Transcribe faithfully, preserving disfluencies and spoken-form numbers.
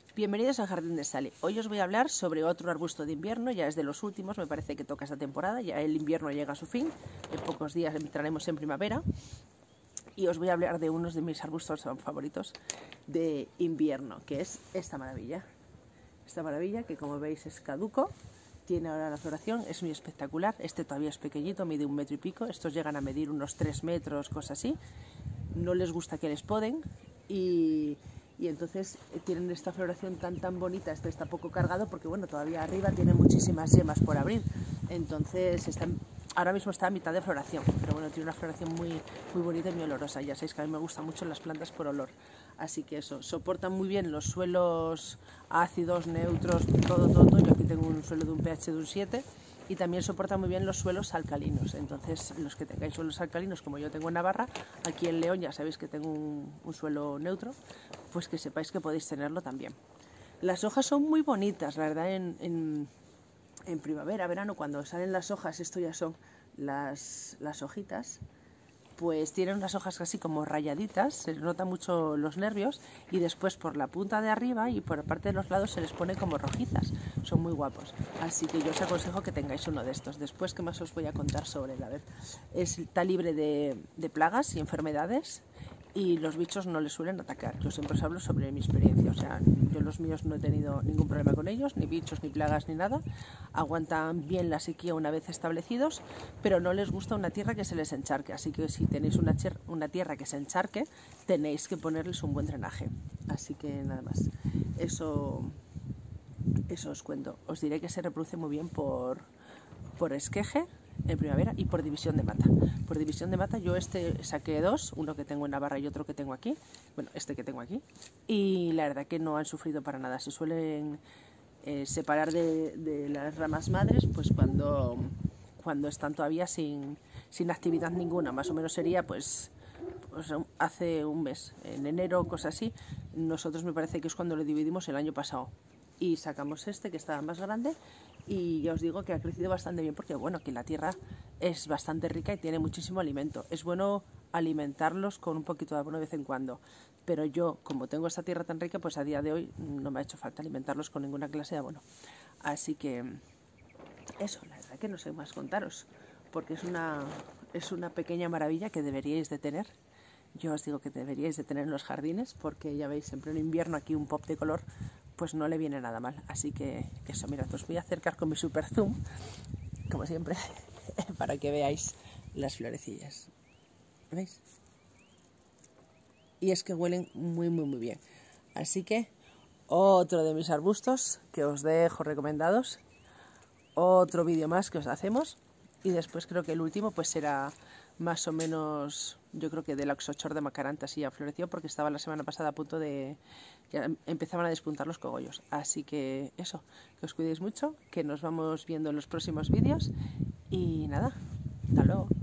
Bienvenidos al Jardín de Sally. Hoy os voy a hablar sobre otro arbusto de invierno, ya es de los últimos, me parece que toca esta temporada, ya el invierno llega a su fin, en pocos días entraremos en primavera y os voy a hablar de uno de mis arbustos favoritos de invierno, que es esta maravilla. Esta maravilla que, como veis, es caduco, tiene ahora la floración, es muy espectacular. Este todavía es pequeñito, mide un metro y pico, estos llegan a medir unos tres metros, cosas así. No les gusta que les poden y... y entonces tienen esta floración tan tan bonita. Este está poco cargado porque bueno, todavía arriba tiene muchísimas yemas por abrir, entonces está, ahora mismo está a mitad de floración, pero bueno, tiene una floración muy, muy bonita y muy olorosa. Ya sabéis que a mí me gustan mucho las plantas por olor, así que eso, soportan muy bien los suelos ácidos, neutros, todo, todo, todo. Yo aquí tengo un suelo de un pH de un siete y también soporta muy bien los suelos alcalinos. Entonces, los que tengáis suelos alcalinos, como yo tengo en Navarra, aquí en León ya sabéis que tengo un, un suelo neutro, pues que sepáis que podéis tenerlo también. Las hojas son muy bonitas, la verdad, en, en, en primavera, verano, cuando salen las hojas, esto ya son las, las hojitas, pues tienen unas hojas casi como rayaditas, se les nota mucho los nervios, y después por la punta de arriba y por parte de los lados se les pone como rojizas. Son muy guapos, así que yo os aconsejo que tengáis uno de estos. Después, ¿qué más os voy a contar sobre él? A ver, está libre de, de plagas y enfermedades y los bichos no les suelen atacar. Yo siempre os hablo sobre mi experiencia, o sea, yo los míos no he tenido ningún problema con ellos, ni bichos, ni plagas, ni nada. Aguantan bien la sequía una vez establecidos, pero no les gusta una tierra que se les encharque, así que si tenéis una, una tierra que se encharque, tenéis que ponerles un buen drenaje. Así que nada más, eso, eso os cuento. Os diré que se reproduce muy bien por, por esqueje en primavera y por división de mata. Por división de mata yo este saqué dos, uno que tengo en Navarra y otro que tengo aquí, bueno, este que tengo aquí, y la verdad que no han sufrido para nada. Se suelen eh, separar de, de las ramas madres pues cuando, cuando están todavía sin, sin actividad ninguna. Más o menos sería pues, pues hace un mes, en enero, cosas así. Nosotros me parece que es cuando lo dividimos el año pasado y sacamos este que estaba más grande, y ya os digo que ha crecido bastante bien porque bueno, que la tierra es bastante rica y tiene muchísimo alimento. Es bueno alimentarlos con un poquito de abono de vez en cuando, pero yo, como tengo esta tierra tan rica, pues a día de hoy no me ha hecho falta alimentarlos con ninguna clase de abono. Así que eso, la verdad que no sé más contaros, porque es una, es una pequeña maravilla que deberíais de tener. Yo os digo que deberíais de tener en los jardines, porque ya veis, siempre en invierno aquí un pop de color pues no le viene nada mal. Así que eso, mirad, os voy a acercar con mi super zoom, como siempre, para que veáis las florecillas. ¿Veis? Y es que huelen muy, muy, muy bien. Así que otro de mis arbustos que os dejo recomendados. Otro vídeo más que os hacemos. Y después creo que el último pues será más o menos, yo creo que del Oxochor de Macaranta sí ya floreció, porque estaba la semana pasada a punto de, ya empezaban a despuntar los cogollos. Así que eso, que os cuidéis mucho, que nos vamos viendo en los próximos vídeos y nada, hasta luego.